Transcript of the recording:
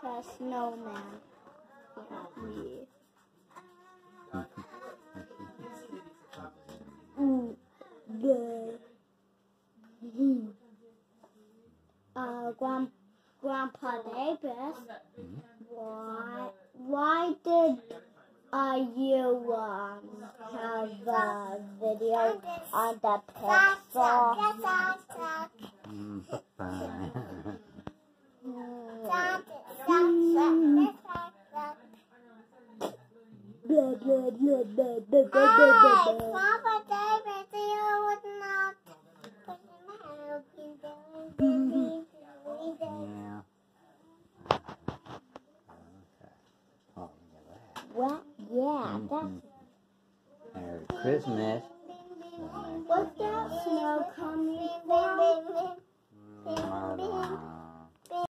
a snowman. Yeah. Grandpa Davis, why did you have a video on the pixel? Papa David, you would not put him out. Yeah. Okay. Oh, What? Yeah, that's Merry Christmas.